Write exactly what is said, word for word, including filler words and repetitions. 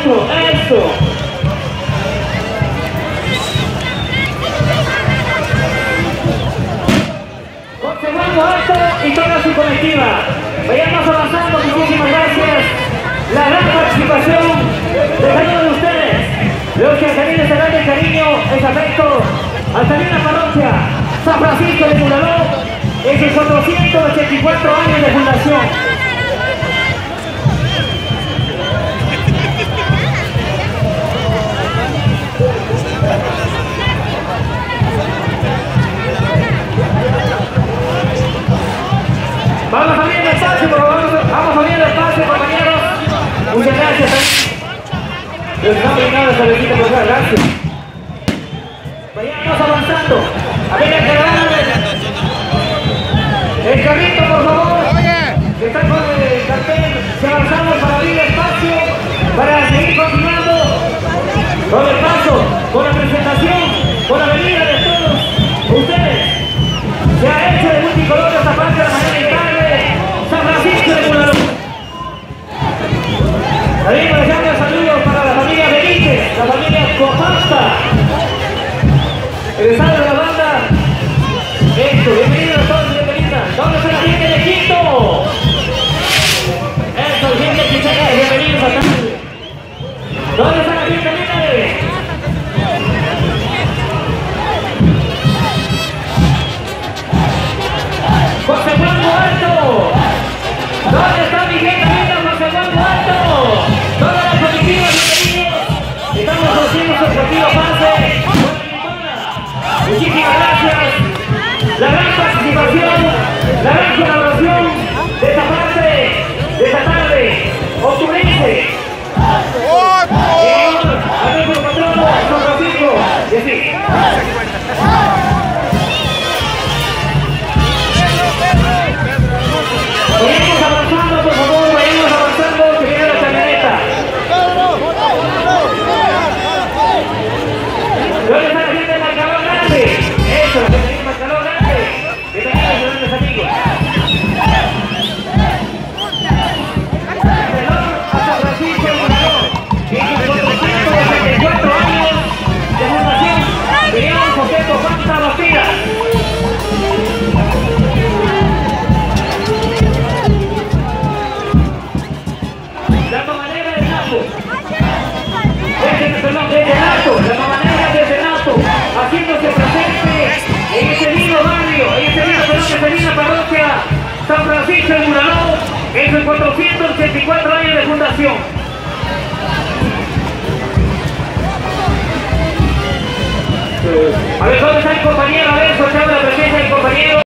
maestro, eso. Conservando alto y toda su colectiva. Vayamos avanzando, muchísimas gracias. La gran participación de cada uno de ustedes, los que han tenido ese gran cariño, ese afecto, al salir la parroquia San Francisco de Mulaló, en sus cuatrocientos ochenta y cuatro años de fundación. Vamos abriendo espacio, por favor, vamos abriendo espacio, compañeros. Muchas gracias. Les han brindado esta visita, por favor, gracias. Vayamos avanzando. A ver, el caravana. El carrito, por favor. Que está con el cartel. Se avanzamos para abrir espacio, para seguir continuando con el paso, con la presentación, con la venida de todos ustedes. Se ha hecho de multicolor esta parte de la mañana y tarde. San Francisco de Mulaló. También dejando saludos para la familia Benítez, la familia Copasta, el estado de la banda. Esto, bienvenidos a todos y bienvenidas. ¿Dónde está la gente de Quito? Esto, gente de Quito, bienvenidos a todos. ¿Dónde está la gente de Quito? José Juan Alto. ¿Dónde está mi gente linda, José Juan Alto? Todas las comitivas, bienvenidos. Estamos haciendo su objetivo pase. Muchísimas gracias. La gran participación, la gran colaboración de esta parte, de esta tarde, octubrense. Señor, a nuestro patrono, San Francisco, y así. Vayamos avanzando, por favor, vayamos avanzando, que viene la camioneta. ¿Dónde está la gente del marcador grande? Eso, la gente del marcador grande. Bienvenidos a grandes amigos. Reloj a San Francisco de Mulaló, que en sus cuatrocientos ochenta y cuatro años de fundación, venían José Copasta Bastidas. La mamanera de Napo, desde, perdón, desde Napo, la mamanera desde Napo, haciéndose presente en ese lindo barrio, en ese lindo, perdón, esa linda parroquia San Francisco de Mulaló, en sus cuatrocientos ochenta y cuatro años de fundación. A ver, ¿dónde está el compañero? A ver, soltando la presencia del compañero.